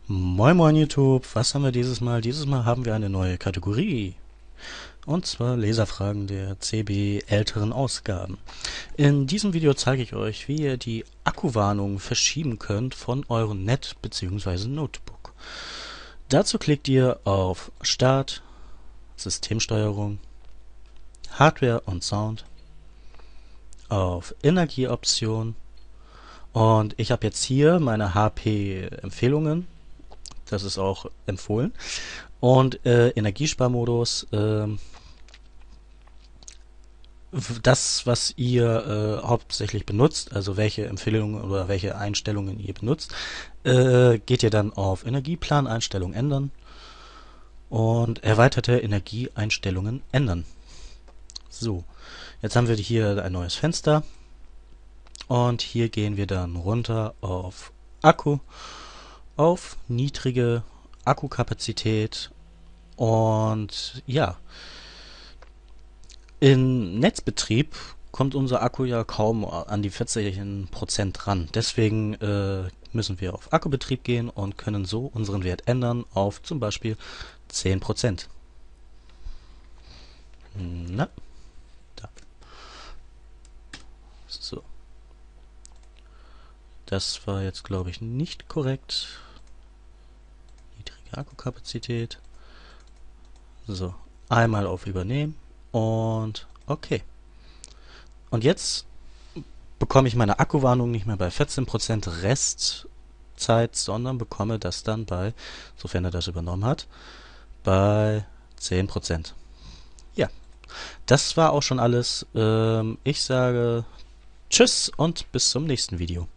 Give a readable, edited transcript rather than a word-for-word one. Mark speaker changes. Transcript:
Speaker 1: Moin Moin YouTube, was haben wir dieses Mal? Dieses Mal haben wir eine neue Kategorie. Und zwar Leserfragen der CB älteren Ausgaben. In diesem Video zeige ich euch, wie ihr die Akkuwarnung verschieben könnt von eurem Net bzw. Notebook. Dazu klickt ihr auf Start, Systemsteuerung, Hardware und Sound, auf Energieoption und ich habe jetzt hier meine HP-Empfehlungen. Das ist auch empfohlen. Und Energiesparmodus, das, was ihr hauptsächlich benutzt, also welche Empfehlungen oder welche Einstellungen ihr benutzt, geht ihr dann auf Energieplaneinstellungen ändern und erweiterte Energieeinstellungen ändern. So, jetzt haben wir hier ein neues Fenster und hier gehen wir dann runter auf Akku, auf niedrige Akkukapazität und ja, in Netzbetrieb kommt unser Akku ja kaum an die 14% ran. Deswegen müssen wir auf Akkubetrieb gehen und können so unseren Wert ändern auf zum Beispiel 10%. Na, da. So. Das war jetzt, glaube ich, nicht korrekt. Niedrige Akkukapazität. So, einmal auf Übernehmen und okay. Und jetzt bekomme ich meine Akkuwarnung nicht mehr bei 14% Restzeit, sondern bekomme das dann bei, sofern er das übernommen hat, bei 10%. Ja, das war auch schon alles. Ich sage Tschüss und bis zum nächsten Video.